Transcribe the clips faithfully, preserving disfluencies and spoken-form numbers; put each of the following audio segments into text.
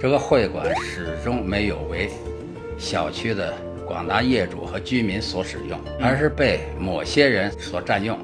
这个会馆始终没有为小区的广大业主和居民所使用，而是被某些人所占用。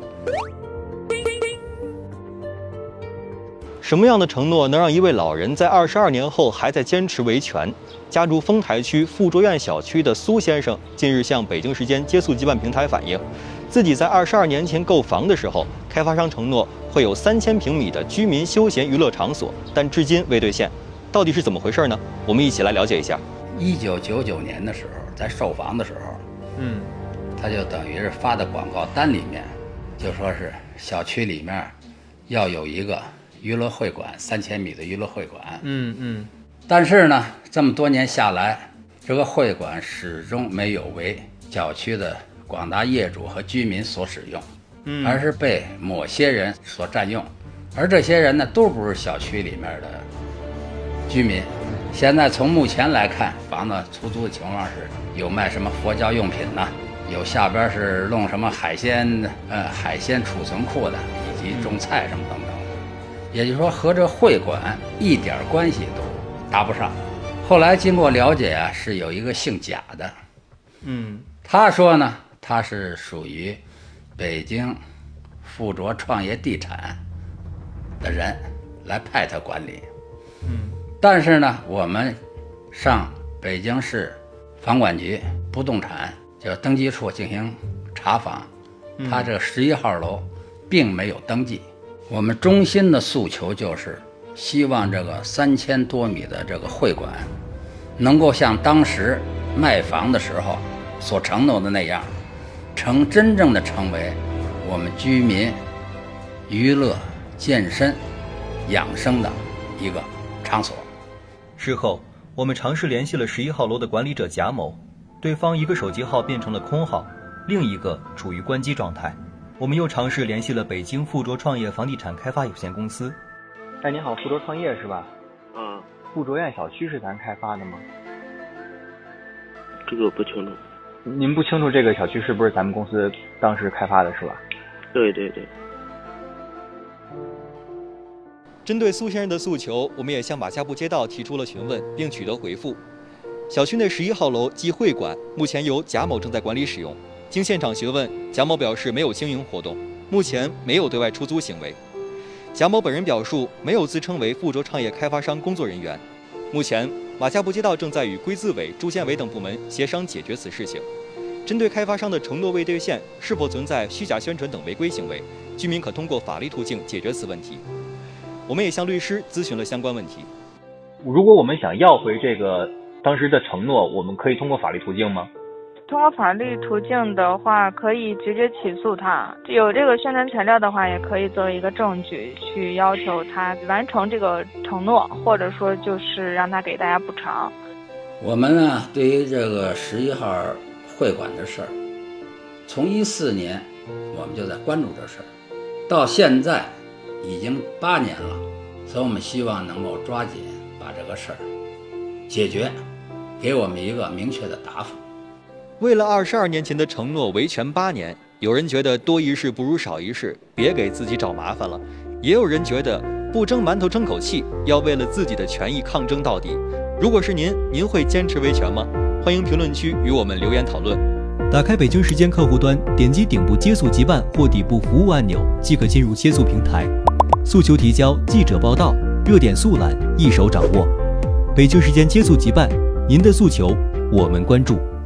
什么样的承诺能让一位老人在二十二年后还在坚持维权？家住丰台区富卓苑小区的苏先生近日向北京时间接速即办平台反映，自己在二十二年前购房的时候，开发商承诺会有三千平米的居民休闲娱乐场所，但至今未兑现。到底是怎么回事呢？我们一起来了解一下。 一九九九年的时候，在售房的时候，嗯，他就等于是发的广告单里面，就说是小区里面要有一个娱乐会馆，三千米的娱乐会馆。嗯嗯。但是呢，这么多年下来，这个会馆始终没有为小区的广大业主和居民所使用，嗯，而是被某些人所占用。而这些人呢，都不是小区里面的居民。现在从目前来看，房子出租的情况是有卖什么佛教用品呢，有下边是弄什么海鲜呃海鲜储存库的，以及种菜什么等等的。也就是说，和这会馆一点关系都搭不上。后来经过了解啊，是有一个姓贾的，嗯，他说呢，他是属于北京富卓创业地产的人来派他管理，嗯，但是呢，我们上北京市房管局不动产就登记处进行查访，他这十一号楼并没有登记。我们中心的诉求就是希望这个三千多米的这个会馆能够像当时卖房的时候所承诺的那样，成真正的成为我们居民娱乐、健身、养生的一个场所。 事后，我们尝试联系了十一号楼的管理者贾某，对方一个手机号变成了空号，另一个处于关机状态。我们又尝试联系了北京富卓创业房地产开发有限公司。 哎，你好，富卓创业是吧？ 嗯。 富卓苑小区是咱开发的吗？ 这个我不清楚。 您不清楚这个小区是不是咱们公司当时开发的是吧？ 对对对。 针对苏先生的诉求，我们也向马家埠街道提出了询问，并取得回复。小区内十一号楼即会馆，目前由贾某正在管理使用。经现场询问，贾某表示没有经营活动，目前没有对外出租行为。贾某本人表述没有自称为富卓创业开发商工作人员。目前，马家埠街道正在与归资委、住建委等部门协商解决此事情。针对开发商的承诺未兑现，是否存在虚假宣传等违规行为，居民可通过法律途径解决此问题。我们也向律师咨询了相关问题。 如果我们想要回这个当时的承诺，我们可以通过法律途径吗？ 通过法律途径的话，可以直接起诉他。有这个宣传材料的话，也可以作为一个证据去要求他完成这个承诺，或者说就是让他给大家补偿。 我们呢，对于这个十一号会馆的事儿，从一四年我们就在关注这事儿，到现在已经八年了，所以我们希望能够抓紧把这个事儿解决，给我们一个明确的答复。 为了二十二年前的承诺维权八年，有人觉得多一事不如少一事，别给自己找麻烦了；也有人觉得不争馒头争口气，要为了自己的权益抗争到底。如果是您，您会坚持维权吗？欢迎评论区与我们留言讨论。打开北京时间客户端，点击顶部接速即办或底部服务按钮，即可进入接速平台。诉求提交、记者报道、热点速览一手掌握。北京时间接速即办，您的诉求我们关注。